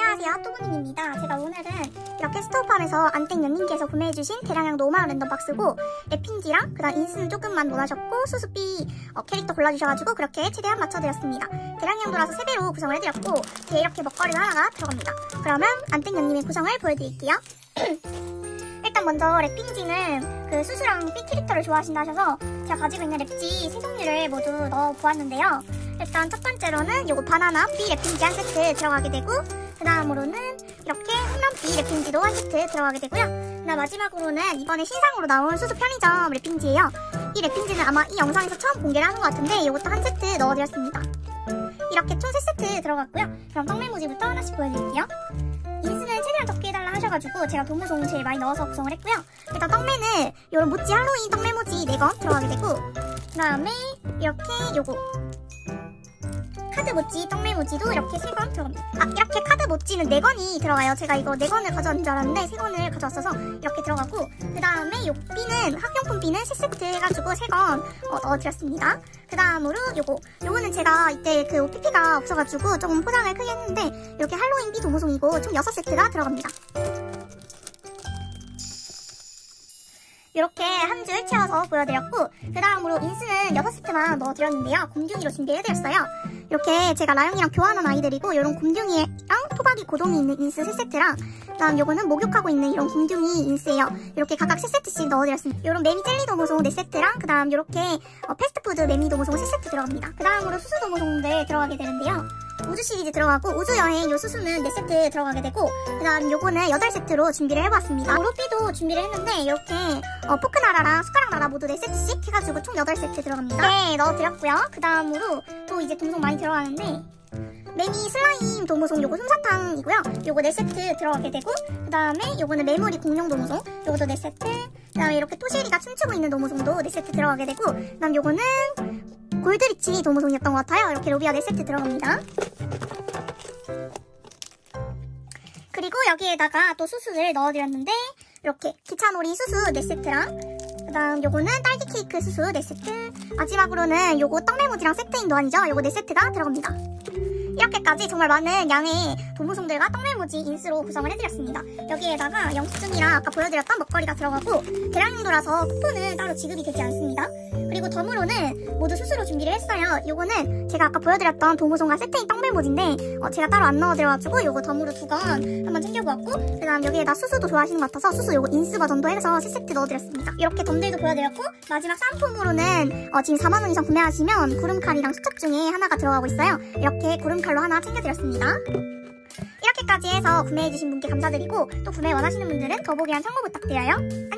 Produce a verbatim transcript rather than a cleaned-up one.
안녕하세요, 뚜부님입니다. 제가 오늘은 이렇게 스토어팜에서 안땡연님께서 구매해주신 대량량도 오만 원 랜덤박스고 랩핑지랑 그 다음 인스는 조금만 원하셨고 수수비 어, 캐릭터 골라주셔가지고 그렇게 최대한 맞춰드렸습니다. 대량량도라서 세 배로 구성을 해드렸고 뒤에 이렇게 먹거리가 하나가 들어갑니다. 그러면 안땡연님의 구성을 보여드릴게요. 일단 먼저 랩핑지는 그 수수랑 B 캐릭터를 좋아하신다 하셔서 제가 가지고 있는 랩지 세 종류를 모두 넣어보았는데요. 일단 첫 번째로는 요거 바나나 B 랩핑지 한 세트 들어가게 되고 그 다음으로는 이렇게 홈런 B 랩핑지도 한 세트 들어가게 되고요. 그 다음 마지막으로는 이번에 신상으로 나온 수수 편의점 랩핑지예요. 이 랩핑지는 아마 이 영상에서 처음 공개를 하는 것 같은데 이것도 한 세트 넣어드렸습니다. 이렇게 총 세 세트 들어갔고요. 그럼 떡메모지부터 하나씩 보여드릴게요. 인스는 최대한 적게 해달라 하셔가지고 제가 도무송 제일 많이 넣어서 구성을 했고요. 일단 떡메는 요런 모찌 할로윈 떡메모지 네 건 들어가게 되고 그 다음에 이렇게 요거 카드 모찌 떡메모지도 이렇게 세 건 들어갑니다. 아, 이렇게 카드 모찌는 네 건이 들어가요. 제가 이거 네 건을 가져왔는 줄 알았는데 세 건을 가져왔어서 이렇게 들어가고 그 다음에 요 B는 학용품 B는 세 세트 해가지고 세 건 어, 넣어드렸습니다. 그 다음으로 요거 요거는 제가 이때 그 오피피가 없어가지고 조금 포장을 크게 했는데 이렇게 할로윈 B 도무송이고 총 여섯 세트가 들어갑니다. 이렇게 한 줄 채워서 보여드렸고 그 다음으로 인스는 여섯 세트만 넣어드렸는데요. 곰둥이로 준비해드렸어요. 이렇게 제가 라영이랑 교환한 아이들이고 이런 곰둥이랑 토박이 고동이 있는 인스 세 세트랑 그 다음 요거는 목욕하고 있는 이런 곰둥이 인스예요. 이렇게 각각 세 세트씩 넣어드렸습니다. 요런 매미 젤리 도무송 네 세트랑 그 다음 요렇게 어, 패스트푸드 매미 도무송 세 세트 들어갑니다. 그 다음으로 수수 도무송들 들어가게 되는데요. 우주 시리즈 들어가고 우주여행 요 수수는 네 세트 들어가게 되고 그 다음 요거는 여덟 세트로 준비를 해봤습니다. 로피도 준비를 했는데 이렇게 어, 포크나라랑 숟가락나라 모두 네 세트씩 해가지고 총 여덟 세트 들어갑니다. 네, 넣어드렸고요. 그 다음으로 또 이제 도무송 많이 들어가는데 매미 슬라임 도무송 요거 솜사탕이고요. 요거 네 세트 들어가게 되고 그 다음에 요거는 메모리 공룡 도무송 요것도 네 세트 그 다음에 이렇게 토시리가 춤추고 있는 도무송도 네 세트 들어가게 되고 그 다음 요거는 골드리치 도무송이었던 것 같아요. 이렇게 로비아 네 세트 들어갑니다. 그리고 여기에다가 또 수수를 넣어드렸는데 이렇게 기차놀이 수수 네 세트랑 그 다음 요거는 딸기 케이크 수수 네 세트 마지막으로는 요거 떡메모지랑 세트인 노안이죠. 요거 네 세트가 들어갑니다. 이렇게까지 정말 많은 양의 도무송들과 떡메모지 인스로 구성을 해드렸습니다. 여기에다가 영수증이랑 아까 보여드렸던 먹거리가 들어가고 대량량도라서 쿠폰은 따로 지급이 되지 않습니다. 그리고 덤으로는 모두 수수로 준비를 했어요. 요거는 제가 아까 보여드렸던 도무송과 세트인 떡메모지인데 어, 제가 따로 안 넣어드려가지고 요거 덤으로 두 건 한번 챙겨보았고 그 다음 여기에다 수수도 좋아하시는 것 같아서 수수 요거 인스 버전도 해서 세 세트 넣어드렸습니다. 이렇게 덤들도 보여드렸고 마지막 상품으로는 어, 지금 사만 원 이상 구매하시면 구름칼이랑 수첩 중에 하나가 들어가고 있어요. 이렇게 구름칼로 하나 챙겨드렸습니다. 이렇게까지 해서 구매해주신 분께 감사드리고 또 구매 원하시는 분들은 더보기란 참고 부탁드려요. 안녕!